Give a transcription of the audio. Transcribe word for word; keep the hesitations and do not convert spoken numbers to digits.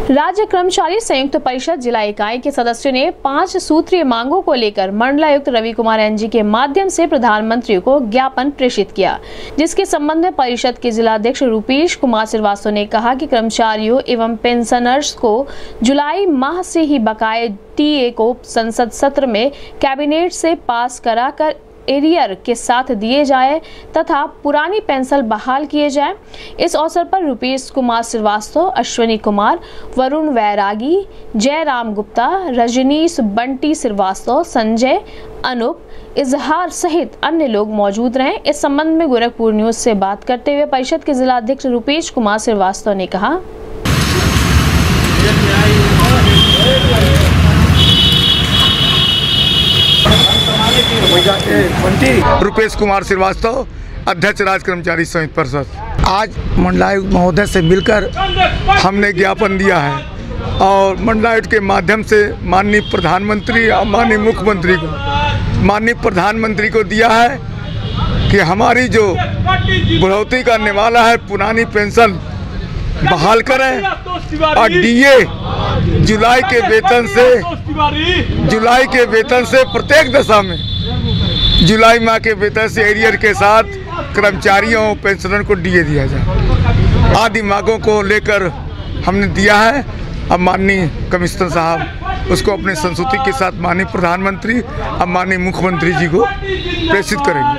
राज्य कर्मचारी संयुक्त परिषद जिला इकाई के सदस्यों ने पांच सूत्रीय मांगों को लेकर मंडलायुक्त रवि कुमार एनजी के माध्यम से प्रधानमंत्री को ज्ञापन प्रेषित किया, जिसके संबंध में परिषद के जिलाध्यक्ष रूपेश कुमार श्रीवास्तव ने कहा कि कर्मचारियों एवं पेंशनर्स को जुलाई माह से ही बकाये टीए को संसद सत्र में कैबिनेट से पास कराकर एरियर के साथ दिए जाए तथा पुरानी पेंशन बहाल किए जाए। इस अवसर पर रूपेश कुमार श्रीवास्तव, अश्विनी कुमार, वरुण वैरागी, जयराम गुप्ता, रजनीश बंटी श्रीवास्तव, संजय, अनूप, इजहार सहित अन्य लोग मौजूद रहे। इस संबंध में गोरखपुर न्यूज से बात करते हुए परिषद के जिलाध्यक्ष रूपेश कुमार श्रीवास्तव ने कहा, रूपेश कुमार श्रीवास्तव, अध्यक्ष राज्य कर्मचारी संयुक्त परिषद। आज मंडलायुक्त महोदय से मिलकर हमने ज्ञापन दिया है और मंडलायुक्त के माध्यम से माननीय प्रधानमंत्री और माननीय मुख्यमंत्री को माननीय प्रधानमंत्री को दिया है कि हमारी जो बढ़ोतरी करने वाला है पुरानी पेंशन बहाल करें और डीए जुलाई के वेतन से जुलाई के वेतन से प्रत्येक दशा में जुलाई माह के वेतन से एरियर के साथ कर्मचारियों पेंशनर को डीए दिया जाए आदि मांगों को लेकर हमने दिया है। अब माननीय कमिश्नर साहब उसको अपने संस्तुति के साथ माननीय प्रधानमंत्री और माननीय मुख्यमंत्री जी को प्रेषित करेंगे।